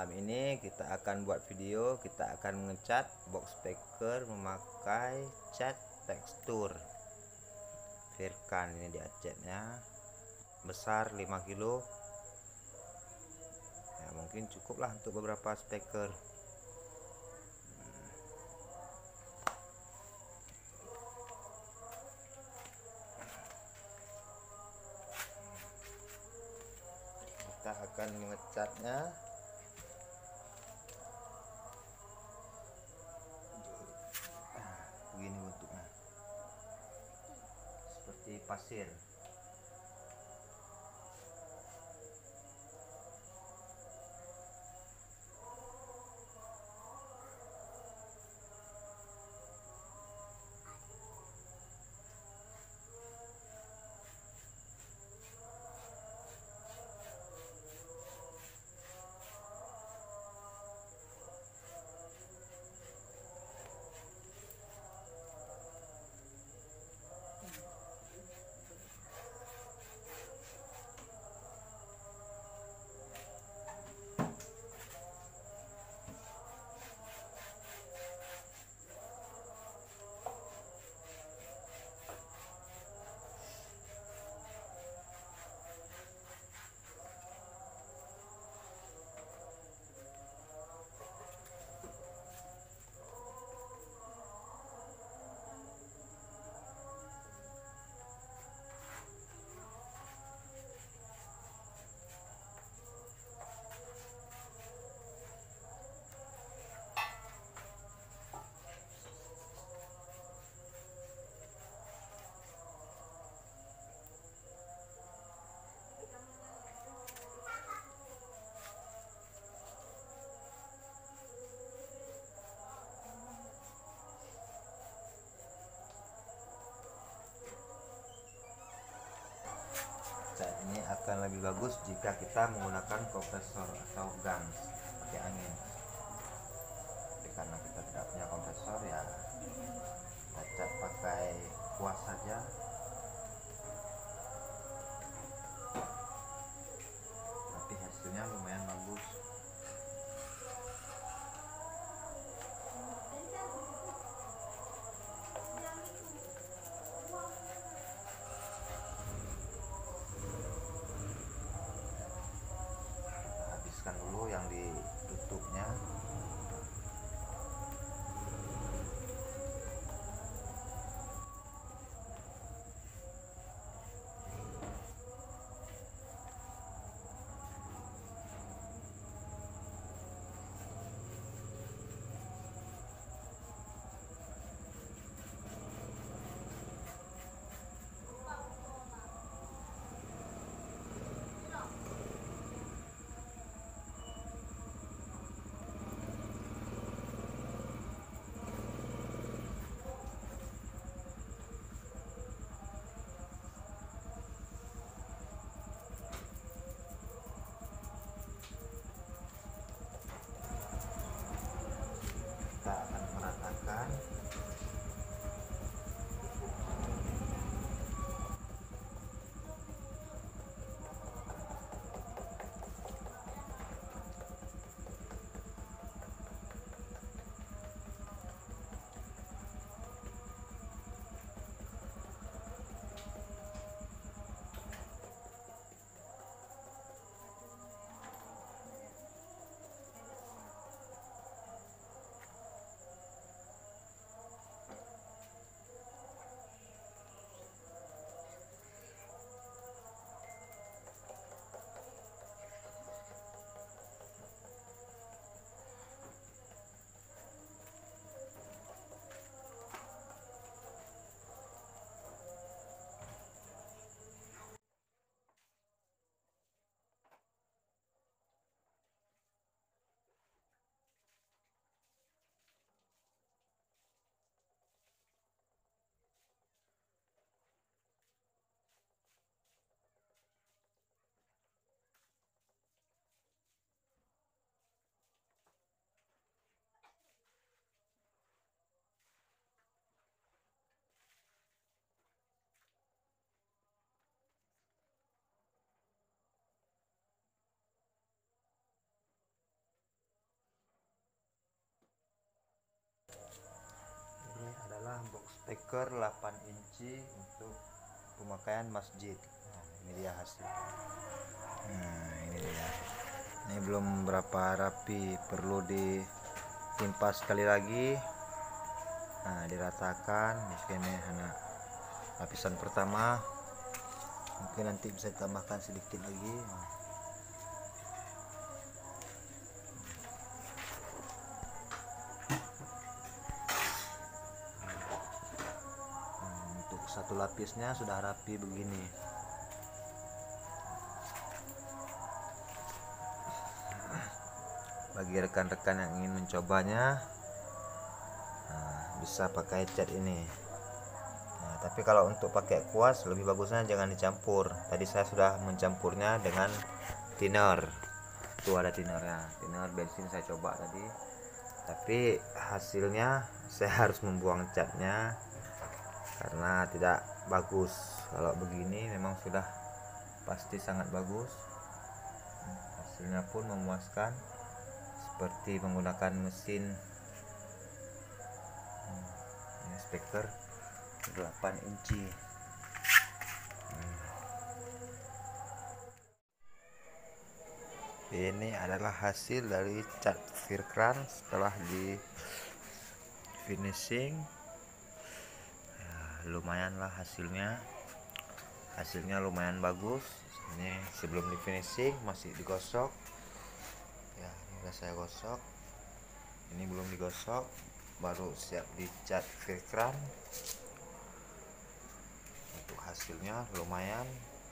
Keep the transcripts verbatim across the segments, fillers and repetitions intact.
Malam ini kita akan buat video, kita akan mengecat box speaker memakai cat tekstur Firkan. Ini dia catnya, besar lima kilo ya, mungkin cukup lah untuk beberapa speaker. Kita akan mengecatnya begini bentuknya, seperti pasir. Cat ini akan lebih bagus jika kita menggunakan kompresor atau guns pakai angin. Tapi karena kita tidak punya kompresor, ya kita cat pakai kuas saja. Tapi hasilnya lumayan bagus. Habiskan dulu yang ditutupnya. speaker delapan inci untuk pemakaian masjid. Nah, ini dia hasil. Nah, ini dia. Ini belum berapa rapi, perlu ditimpa sekali lagi. Nah, diratakan. Di sini hanya lapisan pertama. Mungkin nanti bisa ditambahkan sedikit lagi. Untuk satu lapisnya sudah rapi begini. Bagi rekan-rekan yang ingin mencobanya, nah, bisa pakai cat ini. Nah, tapi kalau untuk pakai kuas lebih bagusnya jangan dicampur. Tadi saya sudah mencampurnya dengan thinner. Tuh ada thinnernya, thinner bensin saya coba tadi. Tapi hasilnya saya harus membuang catnya karena tidak bagus. Kalau begini memang sudah pasti sangat bagus. Hasilnya pun memuaskan, seperti menggunakan mesin hmm, ini speaker delapan inci. hmm. Ini adalah hasil dari cat Firkran setelah di finishing. Ya, lumayan lah hasilnya hasilnya lumayan bagus. Ini sebelum di finishing masih digosok ya, ini udah saya gosok. Ini belum digosok, baru siap dicat Firkran. Untuk hasilnya lumayan.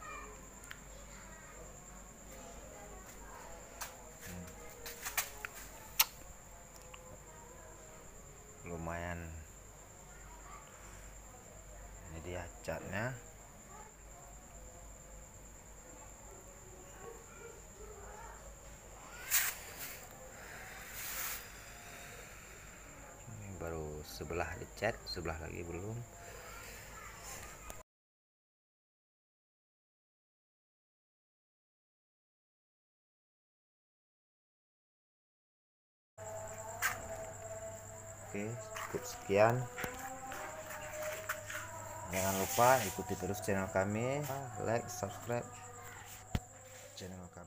hmm. Lumayan. Ini dia catnya. Baru sebelah dicat, sebelah lagi belum. Oke, cukup sekian. Jangan lupa ikuti terus channel kami, like, subscribe channel kami.